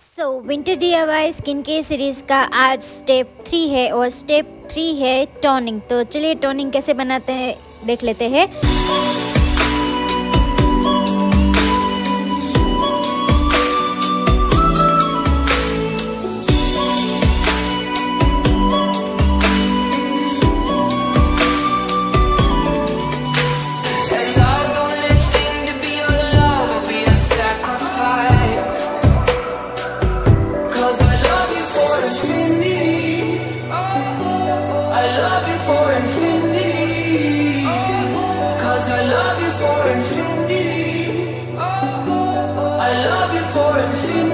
सो winter DIY skin care series का आज स्टेप 3 है और स्टेप 3 है टोनिंग। तो चलिए टोनिंग कैसे बनाते हैं देख लेते हैं। I love you for infinity.